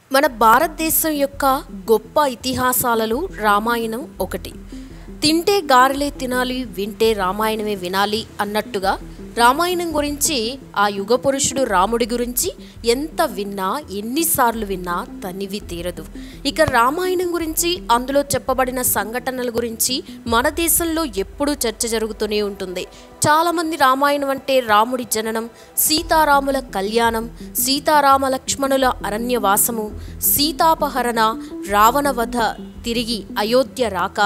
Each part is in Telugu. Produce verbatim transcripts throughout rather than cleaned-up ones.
మన భారతదేశం యొక్క గొప్ప ఇతిహాసాలలో రామాయణం ఒకటి. తింటే గారెలే తినాలి, వింటే రామాయణమే వినాలి అన్నట్టుగా రామాయణం గురించి, ఆ యుగ పురుషుడు రాముడి గురించి ఎంత విన్నా ఎన్నిసార్లు విన్నా తనివి తీరదు. ఇక రామాయణం గురించి, అందులో చెప్పబడిన సంఘటనల గురించి మన దేశంలో ఎప్పుడూ చర్చ జరుగుతూనే ఉంటుంది. చాలామంది రామాయణం అంటే రాముడి జననం, సీతారాముల కళ్యాణం, సీతారామ లక్ష్మణుల అరణ్యవాసము, సీతాపహరణ, రావణవధ, తిరిగి అయోధ్య రాక,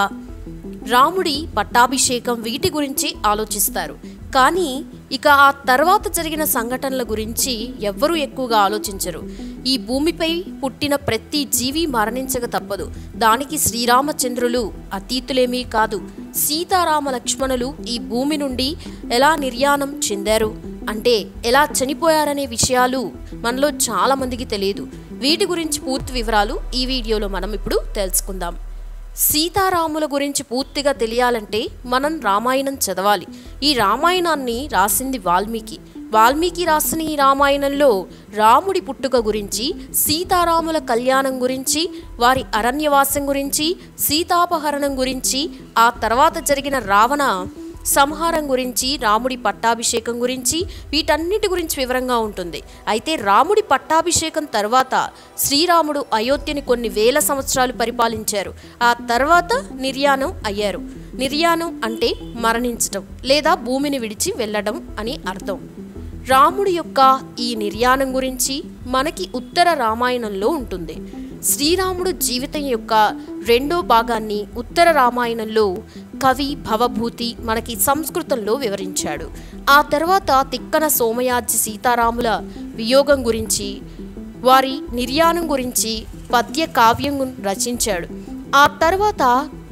రాముడి పట్టాభిషేకం, వీటి గురించి ఆలోచిస్తారు. కానీ ఇక ఆ తర్వాత జరిగిన సంఘటనల గురించి ఎవ్వరూ ఎక్కువగా ఆలోచించరు. ఈ భూమిపై పుట్టిన ప్రతి జీవి మరణించక తప్పదు. దానికి శ్రీరామచంద్రులు అతీతులేమీ కాదు. సీతారామ లక్ష్మణులు ఈ భూమి నుండి ఎలా నిర్యాణం చెందారు, అంటే ఎలా చనిపోయారనే విషయాలు మనలో చాలామందికి తెలియదు. వీటి గురించి పూర్తి వివరాలు ఈ వీడియోలో మనం ఇప్పుడు తెలుసుకుందాం. సీతారాముల గురించి పూర్తిగా తెలియాలంటే మనం రామాయణం చదవాలి. ఈ రామాయణాన్ని రాసింది వాల్మీకి. వాల్మీకి రాసిన ఈ రామాయణంలో రాముడి పుట్టుక గురించి, సీతారాముల కళ్యాణం గురించి, వారి అరణ్యవాసం గురించి, సీతాపహరణం గురించి, ఆ తర్వాత జరిగిన రావణ సంహారం గురించి, రాముడి పట్టాభిషేకం గురించి, వీటన్నిటి గురించి వివరంగా ఉంటుంది. అయితే రాముడి పట్టాభిషేకం తర్వాత శ్రీరాముడు అయోధ్యని కొన్ని వేల సంవత్సరాలు పరిపాలించారు. ఆ తర్వాత నిర్యాణం అయ్యారు. నిర్యాణం అంటే మరణించడం లేదా భూమిని విడిచి వెళ్ళడం అని అర్థం. రాముడి యొక్క ఈ నిర్యాణం గురించి మనకి ఉత్తర రామాయణంలో ఉంటుంది. శ్రీరాముడు జీవితం యొక్క రెండో భాగాన్ని ఉత్తర రామాయణంలో కవి భవభూతి మనకి సంస్కృతంలో వివరించాడు. ఆ తర్వాత తిక్కన సోమయాజి సీతారాముల వియోగం గురించి, వారి నిర్యాణం గురించి పద్య కావ్యం రచించాడు. ఆ తర్వాత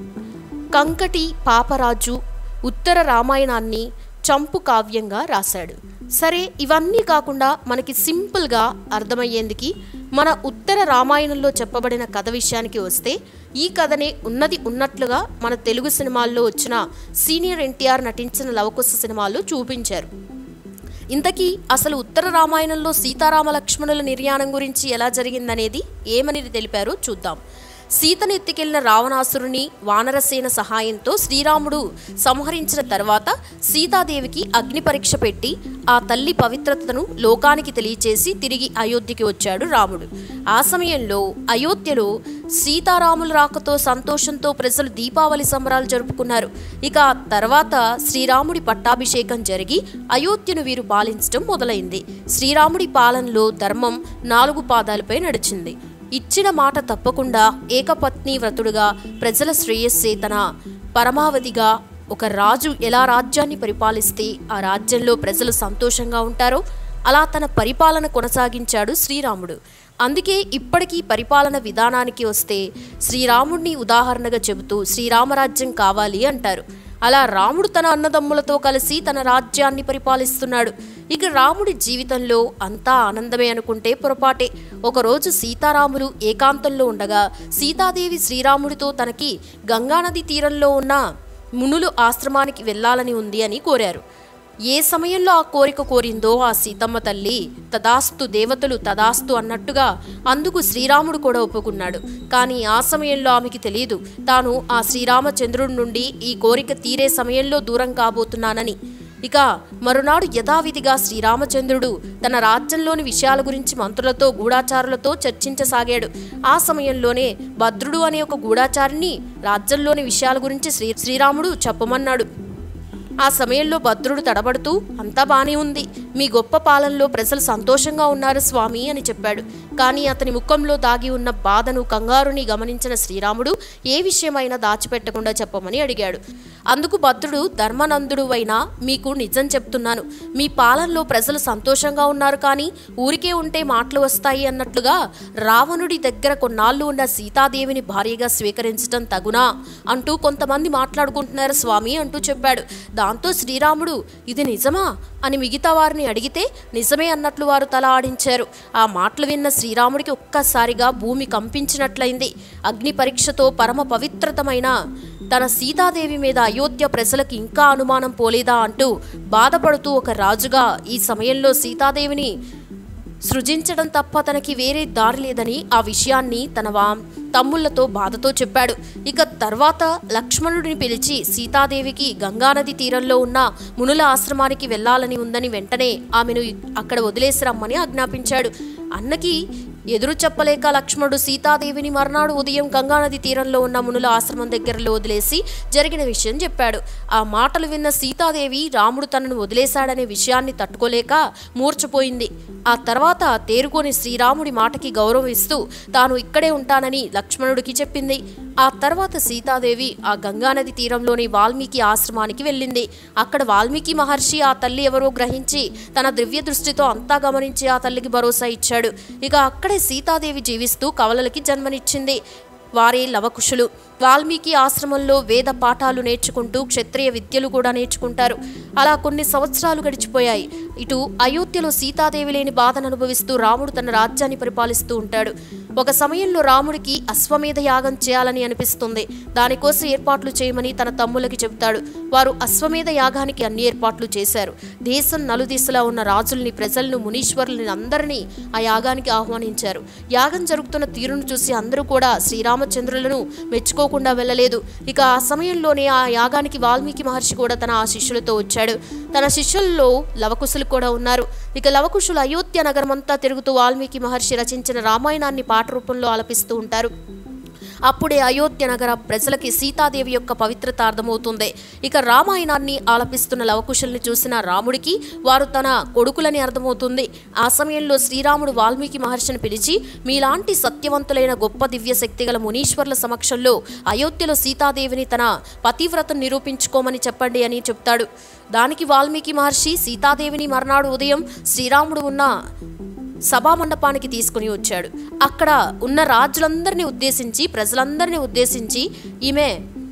కంకటి పాపరాజు ఉత్తర రామాయణాన్ని చంపు కావ్యంగా రాశాడు. సరే, ఇవన్నీ కాకుండా మనకి సింపుల్గా అర్థమయ్యేందుకు మన ఉత్తర రామాయణంలో చెప్పబడిన కథ విషయానికి వస్తే, ఈ కథనే ఉన్నది ఉన్నట్లుగా మన తెలుగు సినిమాల్లో వచ్చిన సీనియర్ ఎన్టీఆర్ నటించిన లవకుశ సినిమాల్లో చూపించారు. ఇంతకీ అసలు ఉత్తర రామాయణంలో సీతారామ లక్ష్మణుల నిర్యాణం గురించి ఎలా జరిగిందనేది ఏమని తెలిపారో చూద్దాం. సీతను ఎత్తుకెళ్లిన రావణాసురుని వానరసేన సహాయంతో శ్రీరాముడు సంహరించిన తర్వాత సీతాదేవికి అగ్ని పరీక్ష పెట్టి ఆ తల్లి పవిత్రతను లోకానికి తెలియచేసి తిరిగి అయోధ్యకి వచ్చాడు రాముడు. ఆ సమయంలో అయోధ్యలో సీతారాముల రాకతో సంతోషంతో ప్రజలు దీపావళి సంబరాలు జరుపుకున్నారు. ఇక ఆ తర్వాత శ్రీరాముడి పట్టాభిషేకం జరిగి అయోధ్యను వీరు పాలించడం మొదలైంది. శ్రీరాముడి పాలనలో ధర్మం నాలుగు పాదాలపై నడిచింది. ఇచ్చిన మాట తప్పకుండా ఏకపత్ని వ్రతుడుగా, ప్రజల శ్రేయస్సే తన పరమావధిగా ఒక రాజు ఎలా రాజ్యాన్ని పరిపాలిస్తే ఆ రాజ్యంలో ప్రజలు సంతోషంగా ఉంటారో అలా తన పరిపాలన కొనసాగించాడు శ్రీరాముడు. అందుకే ఇప్పటికీ పరిపాలన విధానానికి వస్తే శ్రీరాముడిని ఉదాహరణగా చెబుతూ శ్రీరామరాజ్యం కావాలి అంటారు. అలా రాముడు తన అన్నదమ్ములతో కలిసి తన రాజ్యాన్ని పరిపాలిస్తున్నాడు. ఇక రాముడి జీవితంలో అంతా ఆనందమే అనుకుంటే పొరపాటే. ఒకరోజు సీతారాములు ఏకాంతంలో ఉండగా సీతాదేవి శ్రీరాముడితో తనకి గంగానది తీరంలో ఉన్న మునులు ఆశ్రమానికి వెళ్ళాలని ఉంది అని కోరారు. ఏ సమయంలో ఆ కోరిక కోరిందో ఆ సీతమ్మ తల్లి తదాస్తు, దేవతలు తదాస్తు అన్నట్టుగా అందుకు శ్రీరాముడు కూడా ఒప్పుకున్నాడు. కానీ ఆ సమయంలో ఆమెకి తెలియదు తాను ఆ శ్రీరామచంద్రుడి నుండి ఈ కోరిక తీరే సమయంలో దూరం కాబోతున్నానని. ఇక మరునాడు యథావిధిగా శ్రీరామచంద్రుడు తన రాజ్యంలోని విషయాల గురించి మంత్రులతో, గూఢాచారులతో చర్చించసాగాడు. ఆ సమయంలోనే భద్రుడు అనే ఒక గూఢాచారిని రాజ్యంలోని విషయాల గురించి శ్రీ శ్రీరాముడు చెప్పమన్నాడు. ఆ సమయంలో భద్రుడు తడబడుతూ, అంతా బానే ఉంది, మీ గొప్ప పాలనలో ప్రజలు సంతోషంగా ఉన్నారు స్వామి అని చెప్పాడు. కానీ అతని ముఖంలో దాగి ఉన్న బాధను, కంగారుని గమనించిన శ్రీరాముడు ఏ విషయమైనా దాచిపెట్టకుండా చెప్పమని అడిగాడు. అందుకు భద్రుడు, ధర్మనందుడు అయినా మీకు నిజం చెప్తున్నాను, మీ పాలనలో ప్రజలు సంతోషంగా ఉన్నారు, కానీ ఊరికే ఉంటే మాటలు వస్తాయి అన్నట్లుగా రావణుడి దగ్గర కొన్నాళ్ళు ఉన్న సీతాదేవిని భార్యగా స్వీకరించడం తగునా అంటూ కొంతమంది మాట్లాడుకుంటున్నారు స్వామి అంటూ చెప్పాడు. దాంతో శ్రీరాముడు, ఇది నిజమా అని మిగతా వారిని అడిగితే నిజమే అన్నట్లు వారు తల ఆడించారు. ఆ మాటలు విన్న శ్రీరాముడికి ఒక్కసారిగా భూమి కంపించినట్లయింది. అగ్ని పరీక్షతో పరమ పవిత్రతమైన తన సీతాదేవి మీద అయోధ్య ప్రజలకు ఇంకా అనుమానం పోలేదా అంటూ బాధపడుతూ ఒక రాజుగా ఈ సమయంలో సీతాదేవిని సృజించడం తప్ప తనకి వేరే దారి లేదని ఆ విషయాన్ని తన వా తమ్ముళ్లతో బాధతో చెప్పాడు. ఇక తర్వాత లక్ష్మణుడిని పిలిచి సీతాదేవికి గంగానది తీరంలో ఉన్న మునుల ఆశ్రమానికి వెళ్లాలని ఉందని వెంటనే ఆమెను అక్కడ వదిలేసి రమ్మని ఆజ్ఞాపించాడు. అన్నకి ఎదురు చెప్పలేక లక్ష్మణుడు సీతాదేవిని మర్నాడు ఉదయం గంగానది తీరంలో ఉన్న మునుల ఆశ్రమం దగ్గరలో వదిలేసి జరిగిన విషయం చెప్పాడు. ఆ మాటలు విన్న సీతాదేవి రాముడు తనను వదిలేశాడనే విషయాన్ని తట్టుకోలేక మూర్ఛపోయింది. ఆ తర్వాత తేరుకొని శ్రీరాముడి మాటకి గౌరవం ఇస్తూ తాను ఇక్కడే ఉంటానని లక్ష్మణుడికి చెప్పింది. ఆ తర్వాత సీతాదేవి ఆ గంగానది తీరంలోని వాల్మీకి ఆశ్రమానికి వెళ్ళింది. అక్కడ వాల్మీకి మహర్షి ఆ తల్లి ఎవరో గ్రహించి తన దివ్య దృష్టితో అంతా గమనించి ఆ తల్లికి భరోసా ఇచ్చాడు. ఇక అక్కడే సీతాదేవి జీవిస్తూ కవలలకి జన్మనిచ్చింది. వారే లవకుశులు. వాల్మీకి ఆశ్రమంలో వేద పాఠాలు నేర్చుకుంటూ క్షత్రియ విద్యలు కూడా నేర్చుకుంటారు. అలా కొన్ని సంవత్సరాలు గడిచిపోయాయి. ఇటు అయోధ్యలో సీతాదేవి లేని బాధను అనుభవిస్తూ రాముడు తన రాజ్యాన్ని పరిపాలిస్తూ ఉంటాడు. ఒక సమయంలో రాముడికి అశ్వమేధ యాగం చేయాలని అనిపిస్తుంది. దానికోసం ఏర్పాట్లు చేయమని తన తమ్ములకి చెబుతాడు. వారు అశ్వమేధ యాగానికి అన్ని ఏర్పాట్లు చేశారు. దేశం నలుదిశలా ఉన్న రాజుల్ని, ప్రజలను, మునీశ్వరుల్ని అందరినీ ఆ యాగానికి ఆహ్వానించారు. యాగం జరుగుతున్న తీరును చూసి అందరూ కూడా శ్రీరామచంద్రులను మెచ్చుకోకుండా వెళ్ళలేదు. ఇక ఆ సమయంలోనే ఆ యాగానికి వాల్మీకి మహర్షి కూడా తన ఆ శిష్యులతో వచ్చాడు. తన శిష్యుల్లో లవకుశులు కూడా ఉన్నారు. ఇక లవకుశులు అయోధ్య నగరమంతా తిరుగుతూ వాల్మీకి మహర్షి రచించిన రామాయణాన్ని పాట రూపంలో ఆలపిస్తూ ఉంటారు. అప్పుడే అయోధ్య నగర ప్రజలకి సీతాదేవి యొక్క పవిత్రత అర్థమవుతుంది. ఇక రామాయణాన్ని ఆలపిస్తున్న లవకుశుల్ని చూసిన రాముడికి వారు తన కొడుకులని అర్థమవుతుంది. ఆ సమయంలో శ్రీరాముడు వాల్మీకి మహర్షిని పిలిచి, మీలాంటి సత్యవంతులైన గొప్ప దివ్య శక్తి గల మునీశ్వర్ల సమక్షంలో అయోధ్యలో సీతాదేవిని తన పతివ్రతను నిరూపించుకోమని చెప్పండి అని చెప్తాడు. దానికి వాల్మీకి మహర్షి సీతాదేవిని మర్నాడు ఉదయం శ్రీరాముడు ఉన్న సభామండపానికి తీసుకుని వచ్చాడు. అక్కడ ఉన్న రాజులందరినీ ఉద్దేశించి, ప్రజలందరినీ ఉద్దేశించి, ఈమె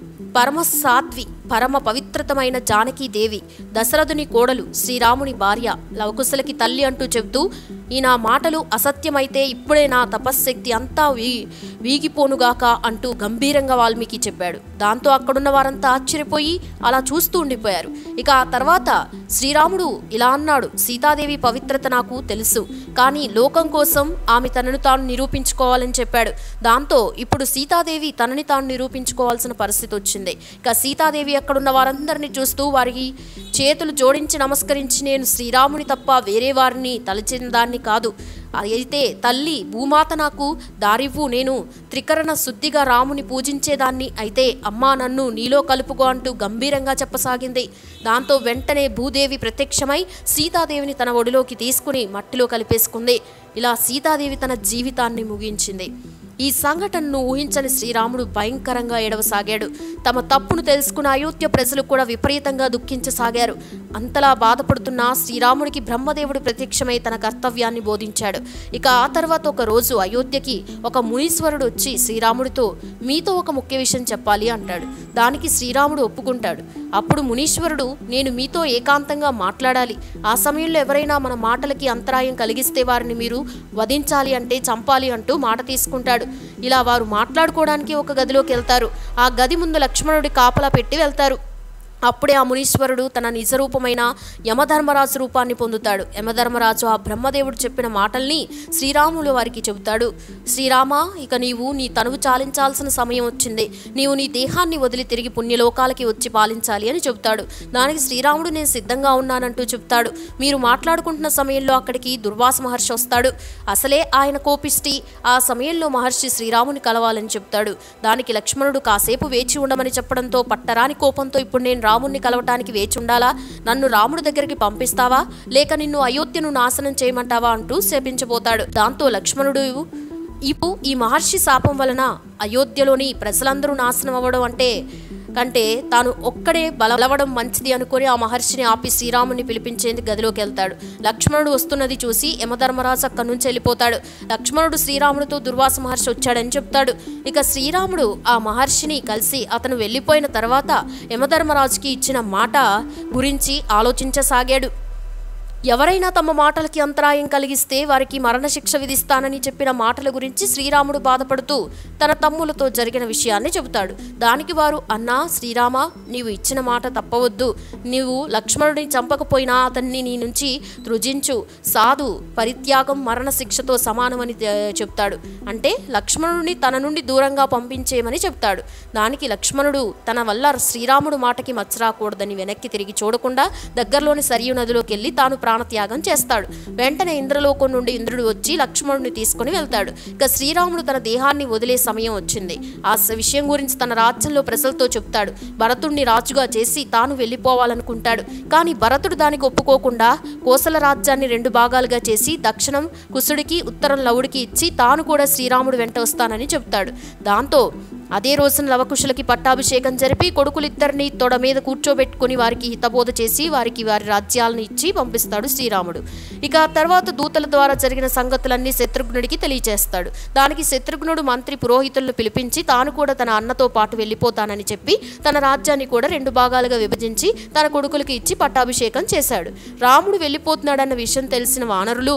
పరమ సాత్వి, పరమ పవిత్రతమైన జానకీదేవి, దశరథుని కోడలు, శ్రీరాముని భార్య, లవకుశలకి తల్లి అంటూ చెబుతూ, ఈ నా మాటలు అసత్యమైతే ఇప్పుడే నా తపశ్శక్తి అంతా వీ వీగిపోనుగాక అంటూ గంభీరంగా వాల్మీకి చెప్పాడు. దాంతో అక్కడున్న వారంతా ఆశ్చర్యపోయి అలా చూస్తూ ఉండిపోయారు. ఇక ఆ తర్వాత శ్రీరాముడు ఇలా అన్నాడు, సీతాదేవి పవిత్రత నాకు తెలుసు, కానీ లోకం కోసం ఆమె తనను తాను నిరూపించుకోవాలని చెప్పాడు. దాంతో ఇప్పుడు సీతాదేవి తనని తాను నిరూపించుకోవాల్సిన పరిస్థితి వచ్చింది. ఇక సీతాదేవి అక్కడున్న వారందరినీ చూస్తూ వారికి చేతులు జోడించి నమస్కరించి, నేను శ్రీరాముని తప్ప వేరే వారిని తలచిన దాన్ని కాదు. అయితే తల్లి భూమాత నాకు దారివ్వు, నేను త్రికరణ శుద్ధిగా రాముని పూజించేదాన్ని. అయితే అమ్మా నన్ను నీలో కలుపుకో అంటూ గంభీరంగా చెప్పసాగింది. దాంతో వెంటనే భూదేవి ప్రత్యక్షమై సీతాదేవిని తన ఒడిలోకి తీసుకుని మట్టిలో కలిపేసుకుంది. ఇలా సీతాదేవి తన జీవితాన్ని ముగించింది. ఈ సంఘటనను ఊహించని శ్రీరాముడు భయంకరంగా ఏడవసాగాడు. తమ తప్పును తెలుసుకున్న అయోధ్య ప్రజలు కూడా విపరీతంగా దుఃఖించసాగారు. అంతలా బాధపడుతున్న శ్రీరాముడికి బ్రహ్మదేవుడు ప్రత్యక్షమై తన కర్తవ్యాన్ని బోధించాడు. ఇక ఆ తర్వాత ఒక రోజు అయోధ్యకి ఒక మునీశ్వరుడు వచ్చి శ్రీరాముడితో, మీతో ఒక ముఖ్య విషయం చెప్పాలి అంటాడు. దానికి శ్రీరాముడు ఒప్పుకుంటాడు. అప్పుడు మునీశ్వరుడు, నేను మీతో ఏకాంతంగా మాట్లాడాలి. ఆ సమయంలో ఎవరైనా మన మాటలకి అంతరాయం కలిగిస్తే వారిని మీరు వధించాలి, అంటే చంపాలి అంటూ మాట తీసుకుంటాడు. ఇలా వారు మాట్లాడుకోవడానికి ఒక గదిలోకి వెళ్తారు. ఆ గది ముందు లక్ష్మణుడి కాపలా పెట్టి వెళ్తారు. అప్పుడే ఆ మునీశ్వరుడు తన నిజరూపమైన యమధర్మరాజు రూపాన్ని పొందుతాడు. యమధర్మరాజు ఆ బ్రహ్మదేవుడు చెప్పిన మాటల్ని శ్రీరాములు వారికి చెబుతాడు. శ్రీరామ, ఇక నీవు నీ తనువు చాలించాల్సిన సమయం వచ్చింది. నీవు నీ దేహాన్ని వదిలి తిరిగి పుణ్యలోకాలకి వచ్చి పాలించాలి అని చెబుతాడు. దానికి శ్రీరాముడు నేను సిద్ధంగా ఉన్నానంటూ చెప్తాడు. మీరు మాట్లాడుకుంటున్న సమయంలో అక్కడికి దుర్వాస మహర్షి వస్తాడు. అసలే ఆయన కోపిష్టి. ఆ సమయంలో మహర్షి శ్రీరాముని కలవాలని చెప్తాడు. దానికి లక్ష్మణుడు కాసేపు వేచి ఉండమని చెప్పడంతో పట్టరాని కోపంతో, ఇప్పుడు నేను రాముణ్ణి కలవటానికి వేచి ఉండాలా? నన్ను రాముడి దగ్గరికి పంపిస్తావా, లేక నిన్ను అయోధ్యను నాశనం చేయమంటావా అంటూ శపించబోతాడు. దాంతో లక్ష్మణుడు, ఇప్పుడు ఈ మహర్షి శాపం వలన అయోధ్యలోని ప్రజలందరూ నాశనం అవ్వడం అంటే కంటే తాను ఒక్కడే బలవడం మంచిది అనుకుని ఆ మహర్షిని ఆపి శ్రీరాముని పిలిపించేందుకు గదిలోకి వెళ్తాడు. లక్ష్మణుడు వస్తున్నది చూసి యమధర్మరాజు అక్కడి నుంచి వెళ్ళిపోతాడు. లక్ష్మణుడు శ్రీరాముడితో దుర్వాస మహర్షి వచ్చాడని చెప్తాడు. ఇక శ్రీరాముడు ఆ మహర్షిని కలిసి అతను వెళ్ళిపోయిన తర్వాత యమధర్మరాజుకి ఇచ్చిన మాట గురించి ఆలోచించసాగాడు. ఎవరైనా తమ మాటలకి అంతరాయం కలిగిస్తే వారికి మరణశిక్ష విధిస్తానని చెప్పిన మాటల గురించి శ్రీరాముడు బాధపడుతూ తన తమ్ములతో జరిగిన విషయాన్ని చెబుతాడు. దానికి వారు, అన్నా శ్రీరామ, నీవు ఇచ్చిన మాట తప్పవద్దు. నీవు లక్ష్మణుడిని చంపకపోయినా అతన్ని నీ నుంచి త్రుజించు. సాధు పరిత్యాగం మరణశిక్షతో సమానమని చెప్తాడు. అంటే లక్ష్మణుడిని తన నుండి దూరంగా పంపించేయమని చెప్తాడు. దానికి లక్ష్మణుడు తన వల్ల శ్రీరాముడు మాటకి మచ్చరాకూడదని వెనక్కి తిరిగి చూడకుండా దగ్గరలోని సరియు నదిలోకి వెళ్ళి తాను ప్రాణత్యాగం చేస్తాడు. వెంటనే ఇంద్రలోకం నుండి ఇంద్రుడు వచ్చి లక్ష్మణుడిని తీసుకుని వెళ్తాడు. ఇక శ్రీరాముడు తన దేహాన్ని వదిలే సమయం వచ్చింది. ఆ విషయం గురించి తన రాజ్యంలో ప్రజలతో చెప్తాడు. భరతుడిని రాజుగా చేసి తాను వెళ్ళిపోవాలనుకుంటాడు. కానీ భరతుడు దానికి ఒప్పుకోకుండా కోసల రాజ్యాన్ని రెండు భాగాలుగా చేసి దక్షిణం కుసుడికి, ఉత్తరం లవుడికి ఇచ్చి తాను కూడా శ్రీరాముడు వెంట వస్తానని చెప్తాడు. దాంతో అదే రోజున లవకుశులకి పట్టాభిషేకం జరిపి కొడుకులిద్దరిని తొడ మీద కూర్చోబెట్టుకుని వారికి హితబోధ చేసి వారికి వారి రాజ్యాలను ఇచ్చి పంపిస్తాడు శ్రీరాముడు. ఇక తర్వాత దూతల ద్వారా జరిగిన సంగతులన్నీ శత్రుఘ్నుడికి తెలియచేస్తాడు. దానికి శత్రుఘ్నుడు మంత్రి పురోహితులను పిలిపించి తాను కూడా తన అన్నతో పాటు వెళ్ళిపోతానని చెప్పి తన రాజ్యాన్ని కూడా రెండు భాగాలుగా విభజించి తన కొడుకులకి ఇచ్చి పట్టాభిషేకం చేశాడు. రాముడు వెళ్ళిపోతున్నాడన్న విషయం తెలిసిన వానరులు,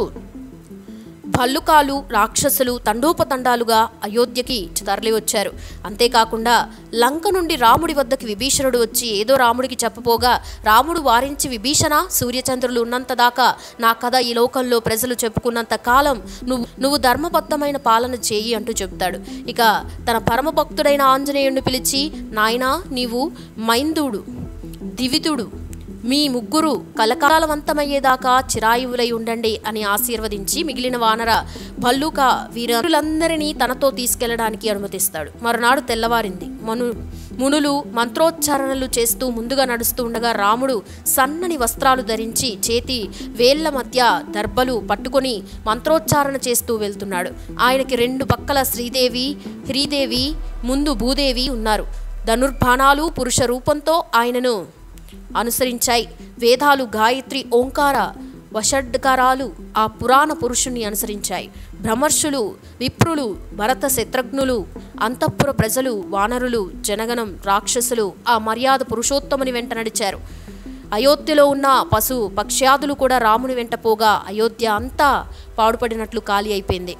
భల్లుకాలు, రాక్షసులు తండోపతండాలుగా అయోధ్యకి తరలి వచ్చారు. అంతేకాకుండా లంక నుండి రాముడి వద్దకి విభీషణుడు వచ్చి ఏదో రాముడికి చెప్పపోగా రాముడు వారించి, విభీషణ, సూర్యచంద్రులు ఉన్నంత దాకా నా కథ ఈ లోకంలో ప్రజలు చెప్పుకున్నంత కాలం నువ్వు నువ్వు ధర్మబద్ధమైన పాలన చేయి అంటూ చెప్తాడు. ఇక తన పరమభక్తుడైన ఆంజనేయుడిని పిలిచి, నాయనా, నీవు మైందుడు, దివితుడు, మీ ముగ్గురు కలకాలవంతమయ్యేదాకా చిరాయువులై ఉండండి అని ఆశీర్వదించి మిగిలిన వానర భల్లూక వీరులందరినీ తనతో తీసుకెళ్లడానికి అనుమతిస్తాడు. మరునాడు తెల్లవారింది. మను మునులు మంత్రోచ్చారణలు చేస్తూ ముందుగా నడుస్తూ ఉండగా రాముడు సన్నని వస్త్రాలు ధరించి చేతి వేళ్ల మధ్య దర్భలు పట్టుకొని మంత్రోచ్చారణ చేస్తూ వెళ్తున్నాడు. ఆయనకి రెండు పక్కల శ్రీదేవి, హ్రీదేవి, ముందు భూదేవి ఉన్నారు. ధనుర్బాణాలు పురుష రూపంతో ఆయనను అనుసరించాయి. వేదాలు, గాయత్రి, ఓంకార వషడ్కరాలు ఆ పురాణ పురుషుణ్ణి అనుసరించాయి. బ్రహ్మర్షులు, విప్రులు, భరత శత్రుఘ్నులు, అంతఃపుర ప్రజలు, వానరులు, జనగణం, రాక్షసులు ఆ మర్యాద పురుషోత్తముని వెంట నడిచారు. అయోధ్యలో ఉన్న పశు పక్ష్యాదులు కూడా రాముని వెంట పోగా అయోధ్య అంతా పాడుపడినట్లు ఖాళీ అయిపోయింది.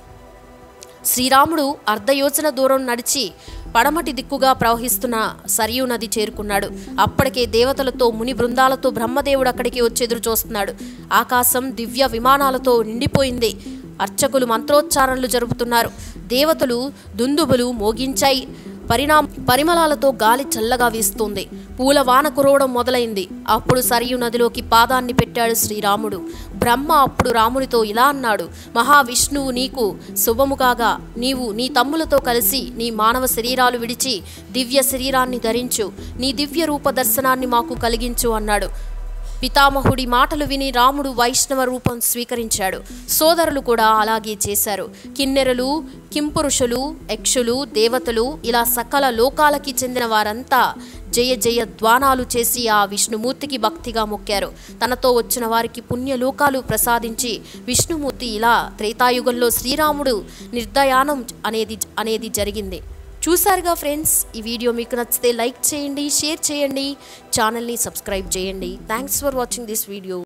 శ్రీరాముడు అర్ధయోజన దూరం నడిచి పడమటి దిక్కుగా ప్రవహిస్తున్న సరియు నది చేరుకున్నాడు. అప్పటికే దేవతలతో ముని బృందాలతో బ్రహ్మదేవుడు అక్కడికి వచ్చి ఎదురు చూస్తున్నాడు. ఆకాశం దివ్య విమానాలతో నిండిపోయింది. అర్చకులు మంత్రోచ్చారణలు జరుపుతున్నారు. దేవతలు దుందుబులు మోగించాయి. పరిణా పరిమళాలతో గాలి చల్లగా వీస్తుంది. పూల వాన కురవడం మొదలైంది. అప్పుడు సరియు నదిలోకి పాదాన్ని పెట్టాడు శ్రీరాముడు. బ్రహ్మ అప్పుడు రామునితో ఇలా అన్నాడు, మహావిష్ణువు నీకు శుభము కాగా నీవు నీ తమ్ములతో కలిసి నీ మానవ శరీరాలు విడిచి దివ్య శరీరాన్ని ధరించు, నీ దివ్య రూప దర్శనాన్ని మాకు కలిగించు అన్నాడు. పితామహుడి మాటలు విని రాముడు వైష్ణవ రూపం స్వీకరించాడు. సోదరులు కూడా అలాగే చేశారు. కిన్నెరలు, కింపురుషులు, యక్షులు, దేవతలు ఇలా సకల లోకాలకి చెందిన వారంతా జయ జయ ధ్వానాలు చేసి ఆ విష్ణుమూర్తికి భక్తిగా మొక్కారు. తనతో వచ్చిన వారికి పుణ్యలోకాలు ప్రసాదించి విష్ణుమూర్తి ఇలా త్రేతాయుగంలో శ్రీరాముడు నిర్దయానం అనేది అనేది జరిగింది. చూసారుగా ఫ్రెండ్స్, ఈ వీడియో మీకు నచ్చితే లైక్ చేయండి, షేర్ చేయండి, ఛానల్ని సబ్స్క్రైబ్ చేయండి. Thanks for watching this video.